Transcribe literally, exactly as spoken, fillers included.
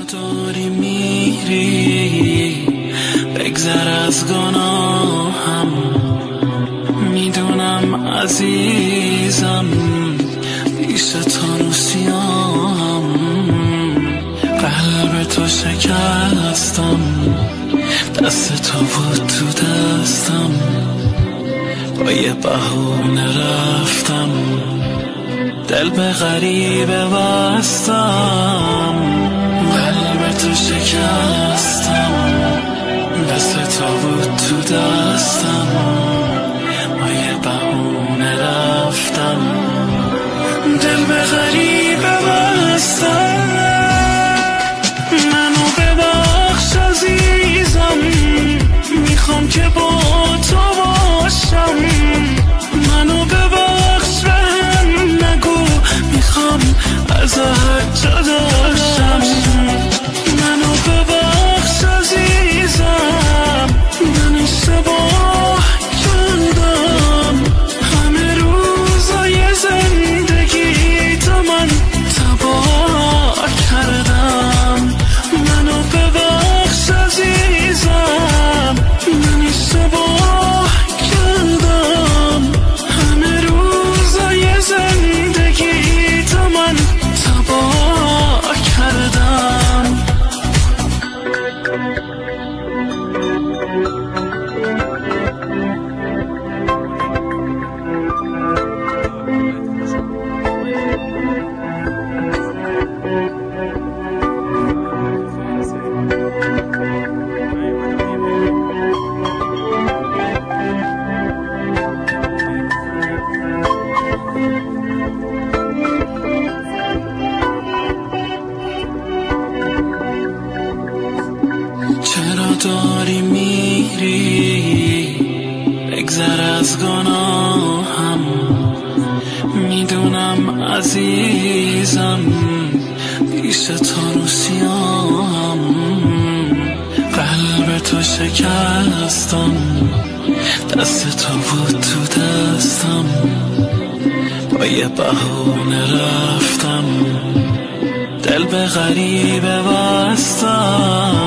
داری میری بگذر از گناهم، میدونم عزیزم پیش تو نوسیام، قلب تو شکستم، دست تو بود تو دستم، با یه بهونه رفتم، دل به غریبه بستم، قلب تو شکستم، دست تو بود تو دستم، با یه بهونه رفتم، دل به غریبه بستم. منو ببخش عزیزم، میخوام که با تو باشم، منو ببخش رحم نگو، میخوام ازت جداشم، منو ببخش عزیزم، من اشتباه کردم، همه روزای زندگی تو من تباه کردم، منو ببخش عزیزم، من اشتباه کردم، همه روزای زندگی تو من تباه کردم. چرا داری میری بگذر از گناهم، میدونم عزیزم پیش تو روسیام، قلب تو شکستم، دست تو بود تو دستم، با یه بهونه رفتم، دل به غریبه بستم،